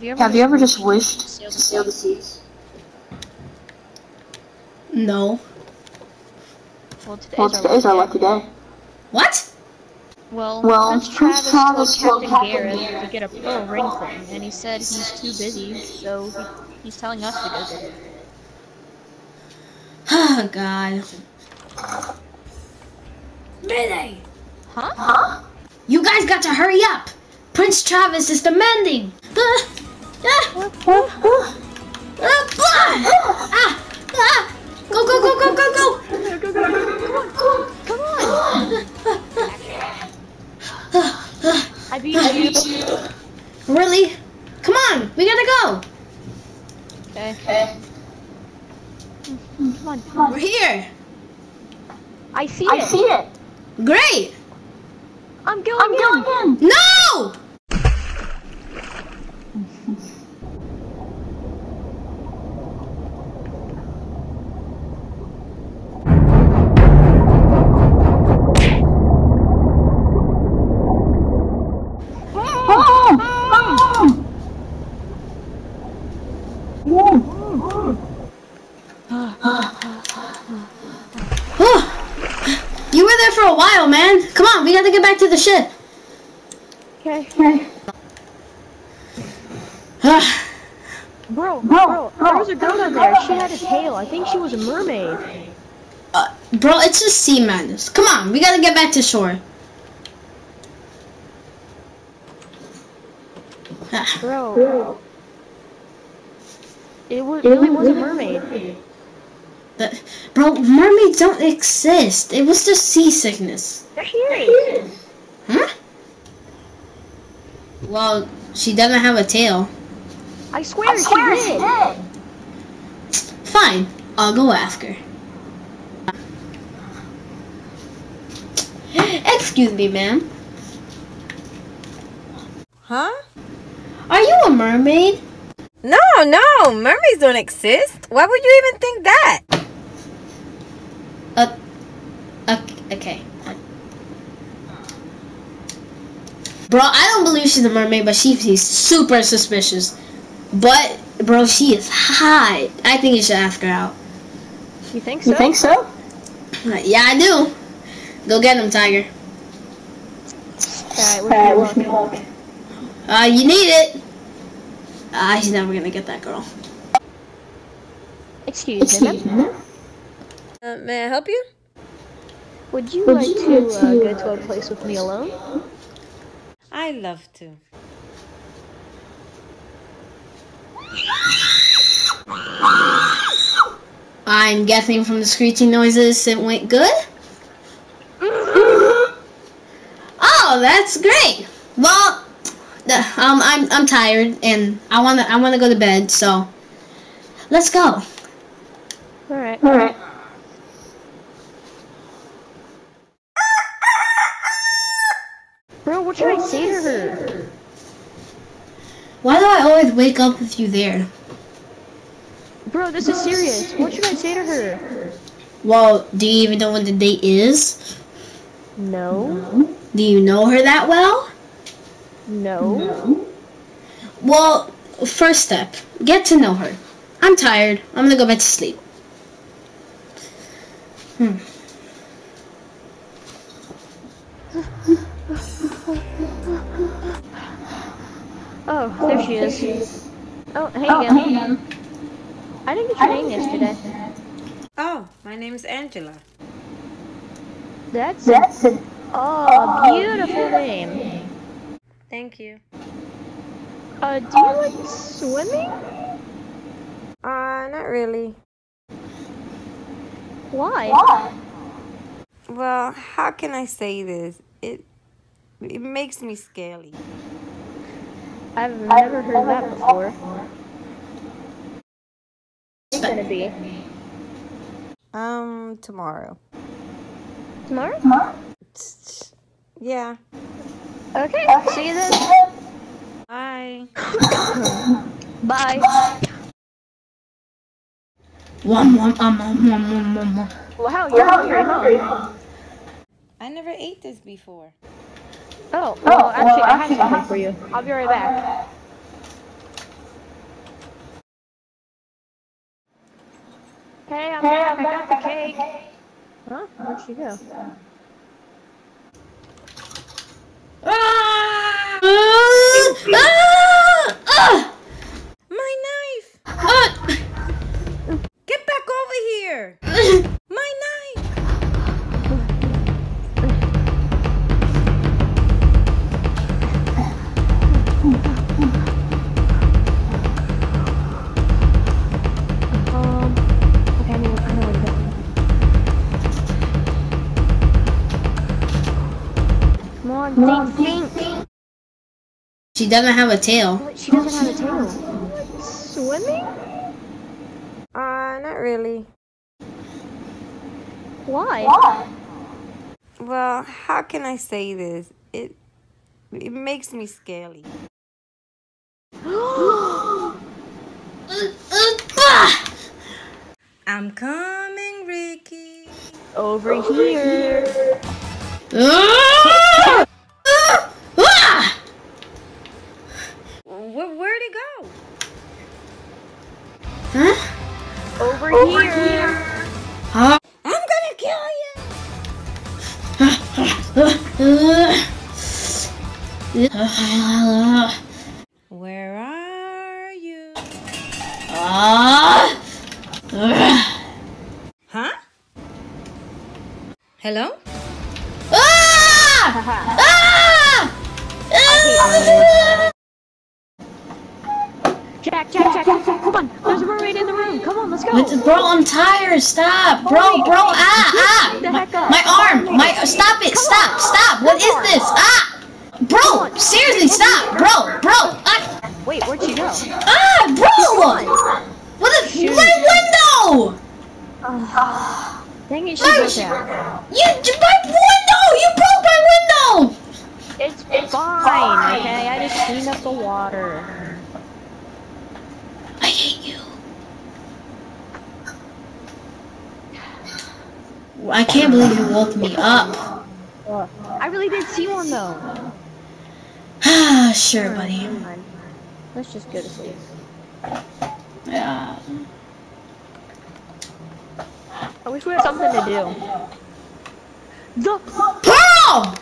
Have you ever just wished to sail the seas? No. Well, today's our lucky day. What? Well, Well, Prince Travis told Captain Gareth to get a pearl ring for him, and he said he's too busy, so he's telling us to go get it. Oh, God. Mayday! Huh? Huh? You guys got to hurry up! Prince Travis is demanding! Go, go, go, go, go, go! Come on! I beat you. Really? Come on, we gotta go! Okay. Come on. We're here! I see I see it. Great! I'm going in. No! You were there for a while, man. Come on, we gotta get back to the ship. Okay. Bro, there was a girl down there. She had a tail. I think she was a mermaid. Bro, it's just sea madness. Come on, we gotta get back to shore. Bro. It really was a mermaid. Bro, mermaids don't exist. It was just seasickness. They're here. Huh? Well, she doesn't have a tail. I swear she did. Fine, I'll go ask her. Excuse me, ma'am. Huh? Are you a mermaid? No, mermaids don't exist. Why would you even think that? Okay. Bro, I don't believe she's a mermaid, but she's super suspicious. But, bro, she is hot. I think you should ask her out. You think so? You think so? Yeah, I do. Go get him, Tiger. Alright, wish me luck. You need it. He's never gonna get that girl. Excuse me, ma'am. May I help you? Would you like to go to a place with me alone? I love to. I'm guessing from the screeching noises it went good? Oh, that's great. Well, I'm tired and I wanna go to bed, so let's go. Alright. Bro, what should I say to her? Why do I always wake up with you there? Bro, this is serious. What should I say to her? Well, do you even know what the date is? No. Do you know her that well? No. Well, first step, get to know her. I'm tired. I'm gonna go back to sleep. Oh, there she is. Oh, hey again. I didn't get your name yesterday. Oh, my name's Angela. That's a beautiful name. Thank you. Do you like swimming? Not really. Why? Well, how can I say this? It makes me scaly. I've never heard that before. What's it gonna be? Tomorrow. Tomorrow? Yeah. Okay, see you then. Bye. Bye. Wow, you're hungry, huh? I never ate this before. Oh, well, actually, I have something for you. I'll be right back. Huh? Where'd she go? My knife! Get back over here! My knife! Okay, I know where to go. Come on, think. She doesn't have a tail. What? She doesn't have a tail. Swimming? Not really. Why? Well, how can I say this? It makes me scary. I'm coming, Ricky. Over here. Where'd it go? Huh? Over here. Huh? I'm gonna kill you. Where are you? Huh? Hello? Jack, come on. There's a mermaid in the room. Come on, let's go. Bro, I'm tired. Stop. Bro. My arm. Stop it. Stop. What is this? Bro, seriously, stop. Bro. Wait, where'd she go? Bro. What is my window? Dang it, she broke out. My window. You broke my window. It's fine, okay? I just cleaned up the water. I hate you. I can't believe you woke me up. I really didn't see one though. Sure, buddy. Never mind. Let's just go to sleep. Yeah. I wish we had something to do. Pearl!